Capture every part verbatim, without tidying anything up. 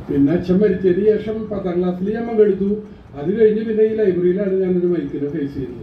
പിന്നെ അച്ഛൻ മരിച്ചതിന് ശേഷം പത്താം ക്ലാസ്സിൽ ഞാൻ പങ്കെടുത്തു. അത് കഴിഞ്ഞ് പിന്നെ ഈ ലൈബ്രറിയിലാണ് ഞാനൊരു മൈക്കിനെ ഫേസ് ചെയ്യുന്നത്.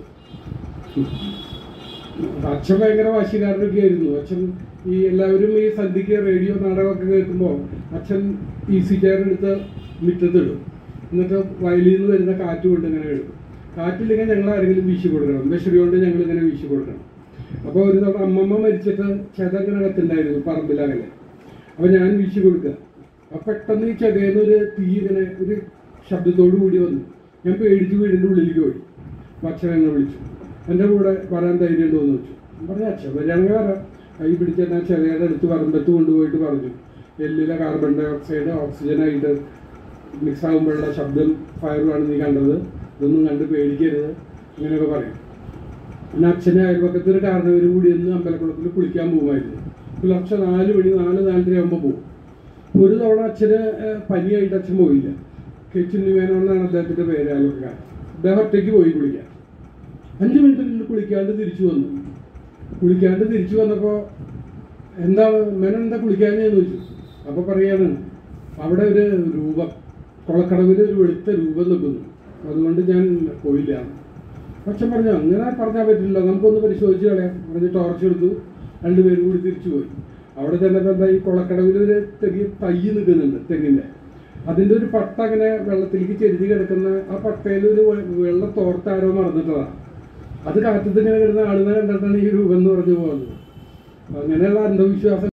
അച്ഛൻ ഭയങ്കര വാശിക്കാരനൊക്കെ ആയിരുന്നു. അച്ഛൻ ഈ എല്ലാവരും ഈ സന്ധ്യയ്ക്ക് റേഡിയോ നാടകമൊക്കെ കേൾക്കുമ്പോൾ അച്ഛൻ ഈസി ചെയർ എടുത്ത് മുറ്റത്തിടും. എന്നിട്ട് വയലിൽ നിന്ന് വരുന്ന കാറ്റ് കൊണ്ട് ഇങ്ങനെ ഇടും. കാറ്റില്ലെങ്കിൽ ഞങ്ങൾ ആരെങ്കിലും വീശി കൊടുക്കണം, മെഷറി കൊണ്ട് ഞങ്ങൾ ഇങ്ങനെ വീശി കൊടുക്കണം. അപ്പോൾ ഒരു തവണ അമ്മമ്മ മരിച്ചിട്ട് ചെതങ്ങനെ കത്തുണ്ടായിരുന്നു പറമ്പിലകലെ. അപ്പോൾ ഞാൻ വീശി കൊടുക്കുക. അപ്പം പെട്ടെന്ന് ഈ ചെതേന്ന് ഒരു തീ ഇങ്ങനെ ഒരു ശബ്ദത്തോടു കൂടി വന്നു. ഞാൻ പേടിച്ച് വീടിൻ്റെ ഉള്ളിലേക്ക് പോയി. അപ്പം അച്ഛൻ എന്നെ വിളിച്ചു. എൻ്റെ കൂടെ വരാൻ ധൈര്യം ഉണ്ടോ എന്ന് വെച്ചു. പറഞ്ഞു അച്ഛൻ വരികയാണെങ്കിൽ വരാം. കൈ പിടിച്ച് ഞാൻ ചെതയുടെ അടുത്ത് പറമ്പത്ത് കൊണ്ടുപോയിട്ട് പറഞ്ഞു, എല്ലിലെ കാർബൺ ഡൈ ഓക്സൈഡ് ഓക്സിജനായിട്ട് മിക്സ് ആകുമ്പോഴുള്ള ശബ്ദം ഫയറുമാണ് നീ കണ്ടത്, ഇതൊന്നും കണ്ട് പേടിക്കരുത്, ഇങ്ങനെയൊക്കെ പറയും. പിന്നെ അച്ഛൻ്റെ അയൽപക്കത്തൊരു കാരണവർ കൂടി ഒന്ന് അമ്പലക്കുളത്തിൽ കുളിക്കാൻ പോകുമായിരുന്നു. പുലർച്ചെ നാല് മണി നാല് നാലര ആകുമ്പോൾ പോകും. ഒരു തവണ അച്ഛന് പനിയായിട്ട് അച്ഛൻ പോയില്ല. ചിന്നിമേനോ എന്നാണ് അദ്ദേഹത്തിൻ്റെ പേര്. അയൽവക്കാരൻ അദ്ദേഹം ഒറ്റയ്ക്ക് പോയി കുളിക്കാൻ. അഞ്ച് മിനിറ്റിനുള്ളിൽ കുളിക്കാണ്ട് തിരിച്ചു വന്നു. കുളിക്കാണ്ട് തിരിച്ചു വന്നപ്പോൾ എന്താ മേനൻ എന്താ കുളിക്കാനെന്ന് ചോദിച്ചു. അപ്പോൾ പറയാണ് അവിടെ ഒരു രൂപം, കൊളക്കടവിൽ ഒരു വെളുത്ത രൂപം നിൽക്കുന്നു, അതുകൊണ്ട് ഞാൻ പോയില്ല. അച്ഛൻ പറഞ്ഞു അങ്ങനെ പറഞ്ഞാൽ പറ്റില്ല, നമുക്കൊന്ന് പരിശോധിച്ച് കളയാം പറഞ്ഞ് ടോർച്ച് എടുത്തു. രണ്ടുപേരും കൂടി തിരിച്ചു പോയി. അവിടെ ചെന്നപ്പോൾ എന്താ ഈ കൊളക്കടവിൽ ഒരു തെങ്ങി തൈ നിൽക്കുന്നുണ്ട്, തെങ്ങിൻ്റെ. അതിൻ്റെ ഒരു പട്ട അങ്ങനെ വെള്ളത്തിലേക്ക് ചെരിഞ്ഞ് കിടക്കുന്ന ആ പട്ടയിൽ ഒരു വെള്ള തോർത്താരോ മറന്നിട്ടതാണ്. അത് കാറ്റത്തിങ്ങനെ കിടന്ന ആളുകളെ കണ്ടിട്ടാണ് ഈ രൂപം എന്ന് പറഞ്ഞു പോകുന്നത്. അങ്ങനെയുള്ള അന്ധവിശ്വാസം